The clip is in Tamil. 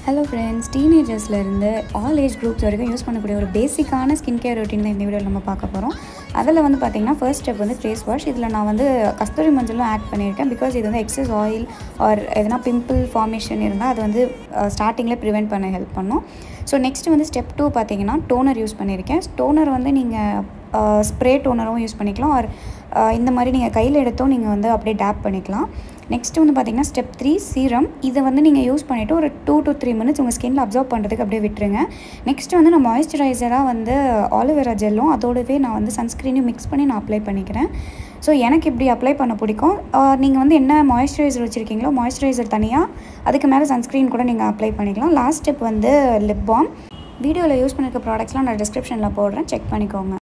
Hello friends, teenagers இருந்து all age groups வரைக்கும் யூஸ் பண்ணக்கூடிய ஒரு பேசிக்கான ஸ்கின் கேர் ரொட்டீன் தான் இந்த வீடியோவில் நம்ம பார்க்க போகிறோம். அதில் வந்து பார்த்திங்கன்னா ஃபர்ஸ்ட் ஸ்டெப் வந்து ஃபேஸ் வாஷ். இதில் நான் வந்து கஸ்தூரி மஞ்சளும் ஆட் பண்ணியிருக்கேன். பிகாஸ் இது வந்து எக்ஸஸ் ஆயில் ஆர் எதனா பிம்பிள் ஃபார்மேஷன் இருந்தால் அது வந்து ஸ்டார்டிங்கில் ப்ரிவெண்ட் பண்ண ஹெல்ப் பண்ணும். ஸோ நெக்ஸ்ட் வந்து ஸ்டெப் 2 பார்த்திங்கன்னா டோனர் யூஸ் பண்ணியிருக்கேன். டோனர் வந்து நீங்கள் ஸ்ப்ரே டோனரும் யூஸ் பண்ணிக்கலாம் ஆர் இந்த மாதிரி நீங்கள் கையில் எடுத்தோம் நீங்கள் வந்து அப்படியே டேப் பண்ணிக்கலாம். நெக்ஸ்ட்டு வந்து பார்த்திங்கன்னா ஸ்டெப் 3 சீரம். இதை வந்து நீங்கள் யூஸ் பண்ணிவிட்டு ஒரு 2 to 3 minutes உங்கள் ஸ்கின்னில் அப்சர்வ் பண்ணுறதுக்கு அப்படியே விட்டுருங்க. நெக்ஸ்ட்டு வந்து நான் மாய்ஸ்சரைசராக வந்து ஆலோ வேரா ஜெல்லும் அதோடவே நான் வந்து சன்ஸ்க்ரீனையும் மிக்ஸ் பண்ணி நான் அப்ளை பண்ணிக்கிறேன். ஸோ எனக்கு இப்படி அப்ளை பண்ண பிடிக்கும். நீங்கள் வந்து என்ன மாய்ஸ்சரைசர் வச்சுருக்கீங்களோ மாய்ஸ்சரைசர் தனியாக அதுக்கு மேலே சன்ஸ்க்ரீன் கூட நீங்கள் அப்ளை பண்ணிக்கலாம். லாஸ்ட் ஸ்டெப் வந்து லிப் பாம். வீடியோவில் யூஸ் பண்ணியிருக்க ப்ராடக்ட்ஸ்லாம் நான் டிஸ்கிரிப்ஷனில் போடுறேன், செக் பண்ணிக்கோங்க.